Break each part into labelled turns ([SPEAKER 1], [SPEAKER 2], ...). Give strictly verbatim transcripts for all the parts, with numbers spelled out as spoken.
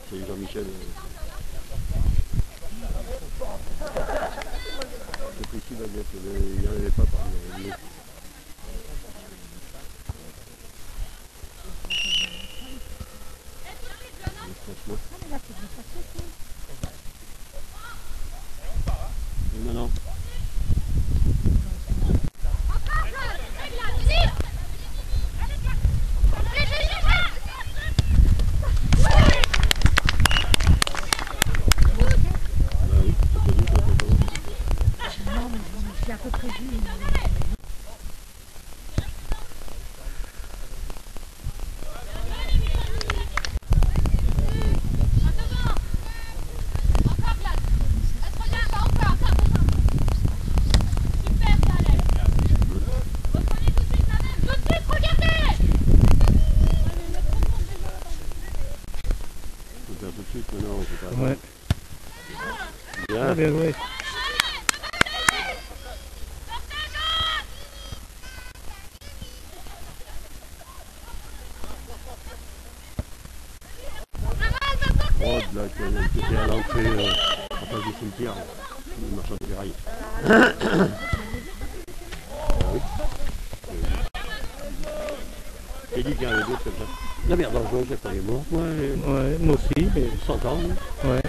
[SPEAKER 1] C'est Jean-Michel. C'est précis, Baguette, il n'y en avait pas parmi les. Non, non.
[SPEAKER 2] J'ai à peu près vu.
[SPEAKER 1] Ouais. Bien,
[SPEAKER 3] bien joué.
[SPEAKER 1] Oh, de là, c'était à l'entrée, euh, en face du cimetière, le marchand de ferraille. Oui. J'ai dit qu'il y en avait d'autres comme ça. La merde dangereuse, j'ai pas les morts. Moi,
[SPEAKER 3] Ouais, moi aussi, mais
[SPEAKER 1] cent ans.
[SPEAKER 3] ouais.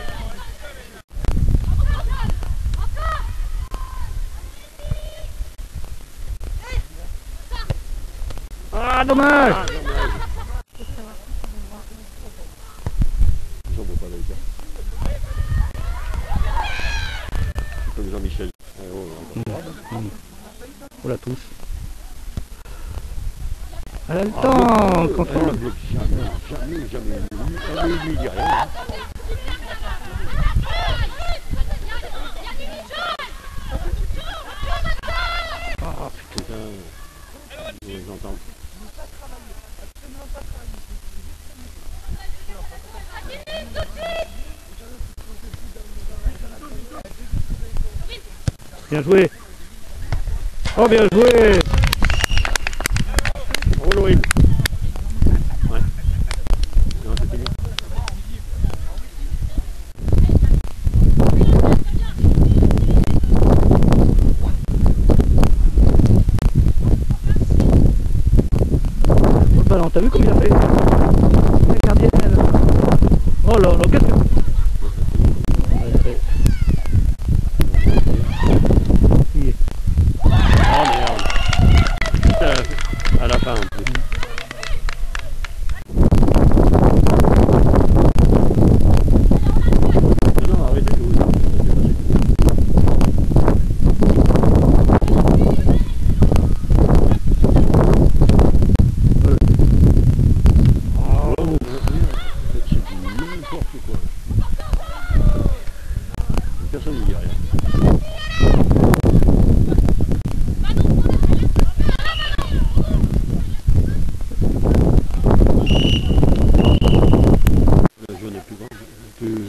[SPEAKER 3] Ah, dommage!
[SPEAKER 1] Ah, dommage. J'en vois pas avec ça. C'est comme Jean-Michel. Ah, oh, oh, oh.
[SPEAKER 3] Mmh. On la touche. Elle a le temps, quand
[SPEAKER 1] Elle ne
[SPEAKER 3] on...
[SPEAKER 1] bloque jamais, jamais, jamais. Elle ne lui dit rien. Ah putain, je les entends.
[SPEAKER 3] Bien joué! Oh, bien joué!
[SPEAKER 1] Oh, Loïc. Ouais. Non, c'est fini.
[SPEAKER 3] Oh, ballon, t'as vu comme il a fait? La gardienne, elle... Oh là là, qu'est-ce que...
[SPEAKER 1] Oh merde. Putain, à la fin en plus. Non, non, arrêtez de vous. Oh, c'est n'importe quoi. Personne ne dit rien. Le jaune est plus grand, plus...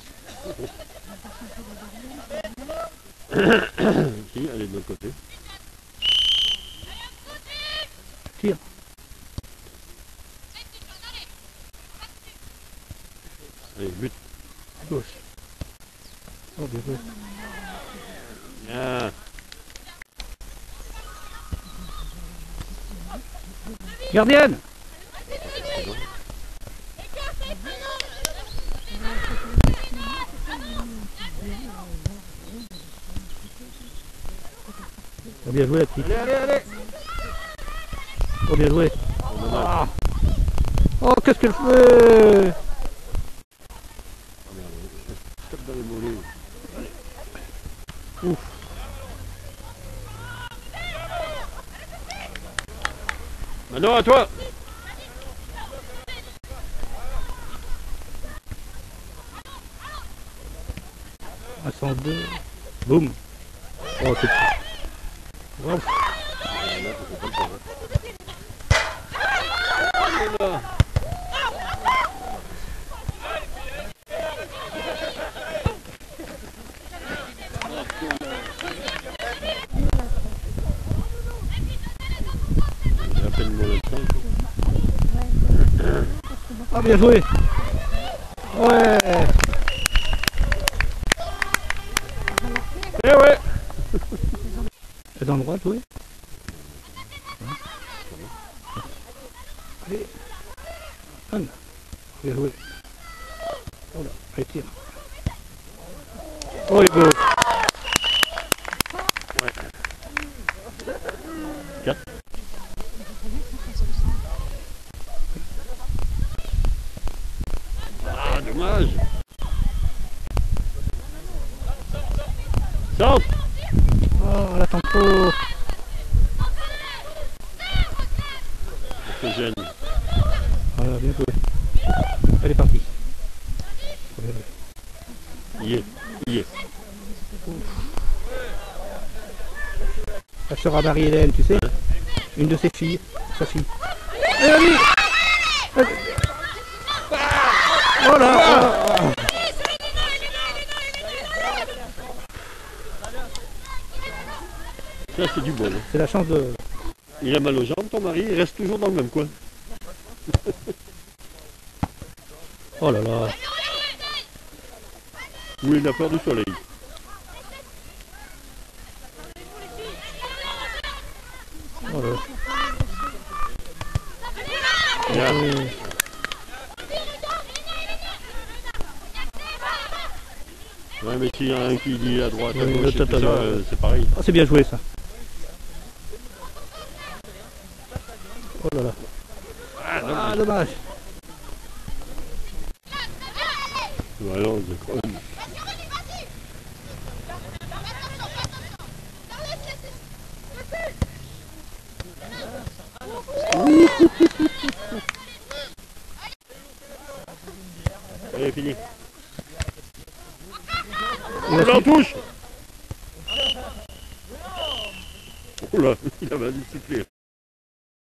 [SPEAKER 1] Si, elle est de l'autre côté.
[SPEAKER 3] Tire.
[SPEAKER 1] Allez, but.
[SPEAKER 3] Gauche. Oh, bien joué.
[SPEAKER 1] Bien.
[SPEAKER 3] Gardienne! Oh, bien joué la petite.
[SPEAKER 1] Allez, allez, allez.
[SPEAKER 3] Oh, bien joué.
[SPEAKER 1] Oh, dommage.
[SPEAKER 3] Oh, qu'est-ce qu'elle fait?
[SPEAKER 1] Oh merde, tape dans les mollets.
[SPEAKER 3] Ouf.
[SPEAKER 1] Maintenant à toi.
[SPEAKER 3] À cent deux. Boum. Oh, c'est... Oh. Ah, bien joué. Ouais. Eh ouais. Les endroits, oui. Allez. Anne. Bien joué. Oh là, allez, tire. Oh, il est beau.
[SPEAKER 1] Ouais. quatre. Ah, dommage. Centre.
[SPEAKER 3] Oh, la tempo.
[SPEAKER 1] C'est gêne.
[SPEAKER 3] Voilà, bien joué. Elle est partie.
[SPEAKER 1] Il est. Il est.
[SPEAKER 3] La sœur à Marie-Hélène, tu sais, une de ses filles, sa fille. Allez, allez. Oh là.
[SPEAKER 1] Ça, c'est du bon. Hein.
[SPEAKER 3] C'est la chance de...
[SPEAKER 1] Il a mal aux jambes, ton mari, il reste toujours dans le même coin.
[SPEAKER 3] Oh là là.
[SPEAKER 1] Ou il a peur du soleil.
[SPEAKER 3] Oh là.
[SPEAKER 1] Bien.
[SPEAKER 3] Euh,
[SPEAKER 1] Ouais, mais s'il y en a un qui dit à droite, à
[SPEAKER 3] Oui,
[SPEAKER 1] gauche,
[SPEAKER 3] le
[SPEAKER 1] et tout ça,
[SPEAKER 3] tata,
[SPEAKER 1] euh, c'est pareil.
[SPEAKER 3] oh, c'est bien joué ça. Oh là là.
[SPEAKER 1] Ah, non,
[SPEAKER 3] Ah, dommage.
[SPEAKER 1] ouais, non, c'est quand même... Allez, fini.
[SPEAKER 3] Il
[SPEAKER 1] On
[SPEAKER 3] va
[SPEAKER 1] en touche. Oh là, il a mal sifflé.